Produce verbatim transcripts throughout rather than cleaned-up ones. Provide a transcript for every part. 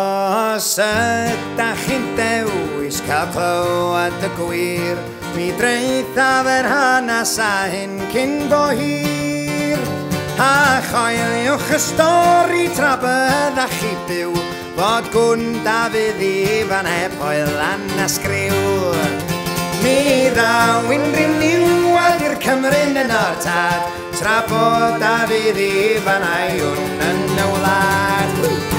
Os ydych chi'n dewis cael clywed y gwir, mi dreithaf yr hanes a hyn cyn bo hir. A choeliwch y stori tra byddach chi byw, bod gwn Dafydd Ifan heb oel anasgriw. Mi ddaw unrhyw niwad i'r Cymru'n yn o'r tad, tra bod Dafydd Ifan a'i hwn yn y wlad.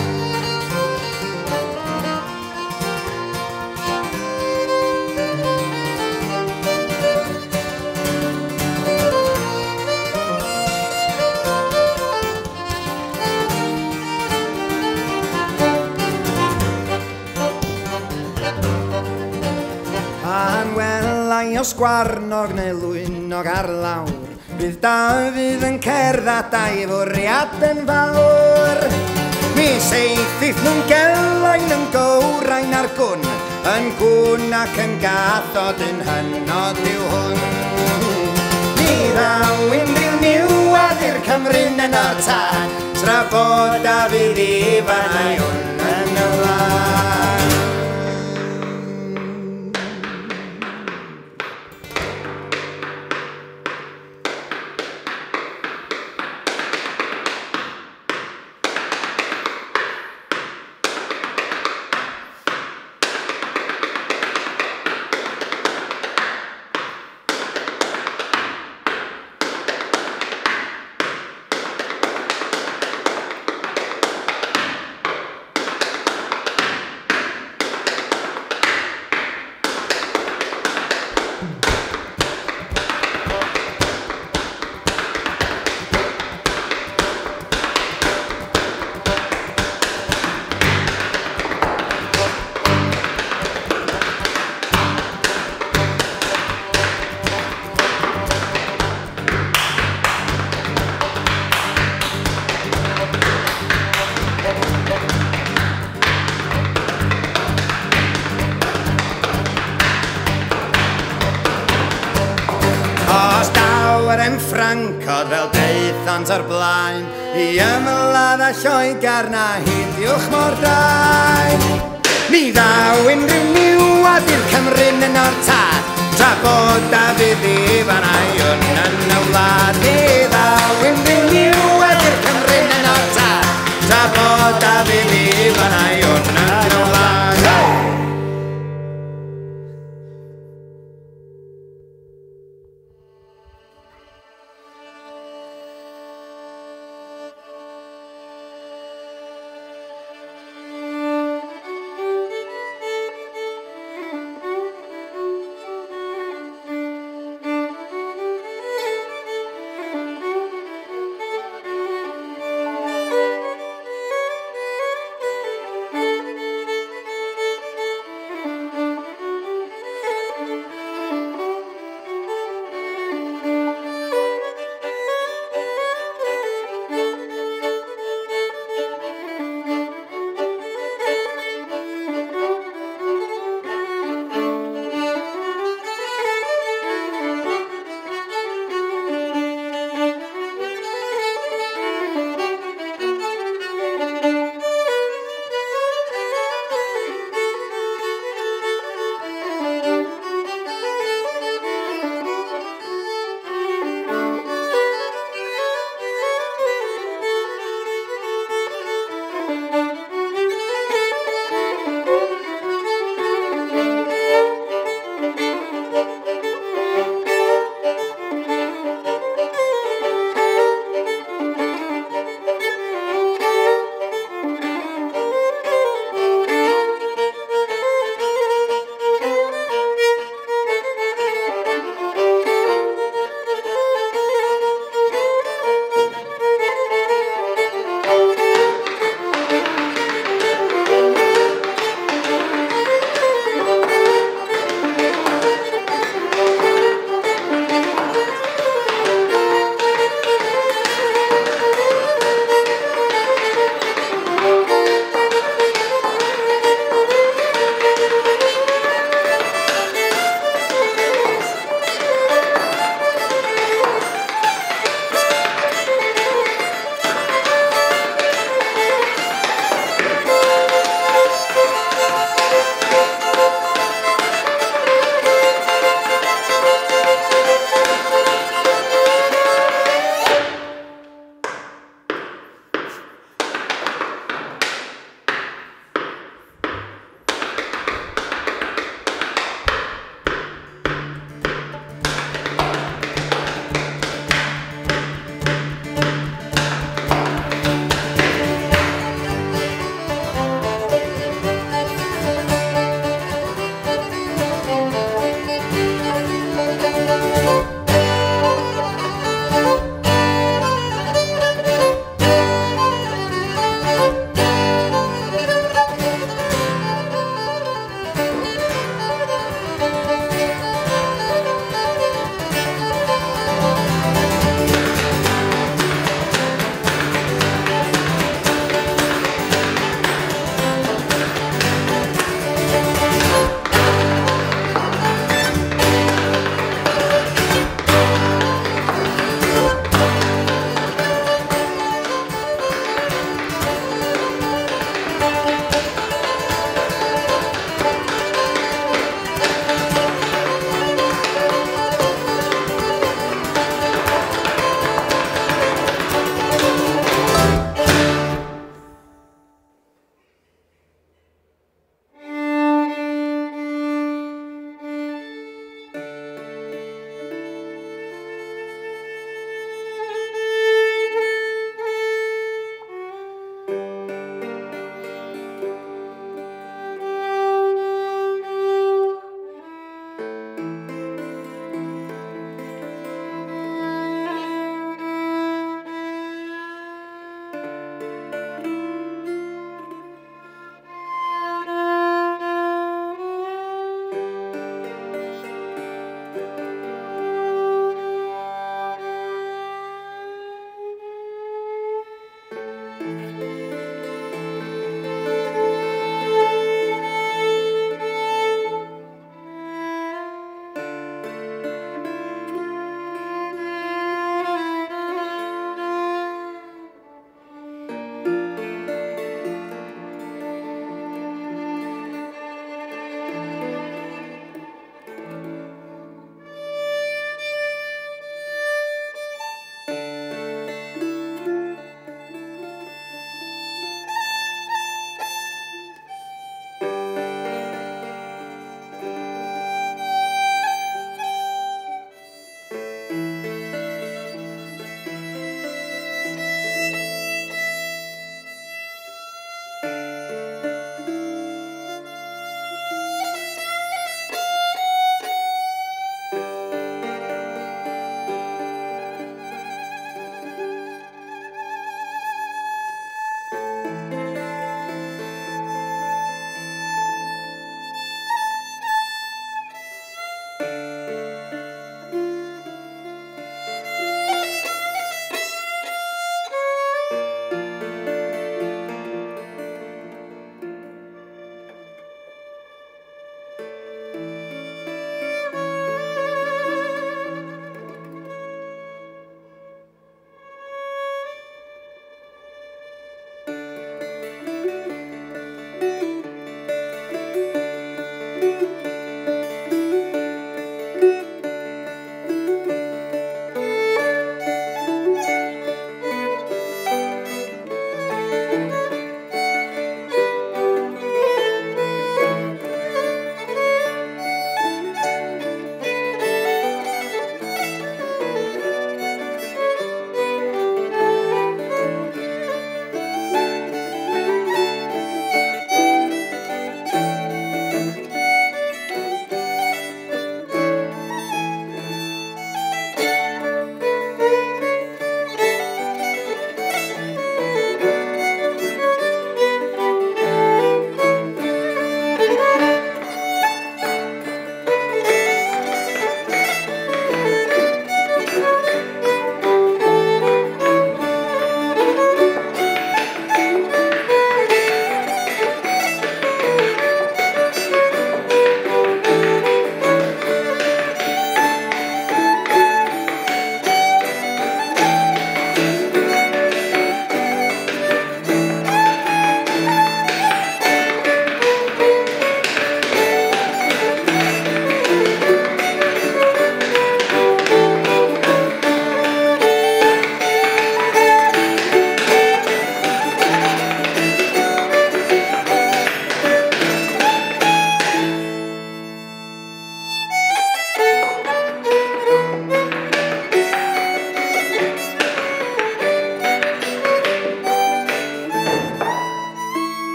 Pan welai os gwarnog neu lwynog ar lawr, bydd Dafydd yn cerdded a'i fwriad yn fawr. Mi seithith nhw'n gelain yn gowrain ar gwn, yn gwn ac yn gathod yn hynod yw hwn. Mi ddaw unrhyw niwad i'r Cymru'n yn o'r tad, tra bod Dafydd Ifan a'i hwn yn y wlad. Os dawer yn Ffrancod fel deithant o'r blaen, i ymladd a Lloegr na hidiwch mor daen. Mi ddaw unrhyw niwad i'r Cymru'n yn o'r tad, tra bod Dafydd Ifan a'i hwn yn y wlad. Mi ddaw unrhyw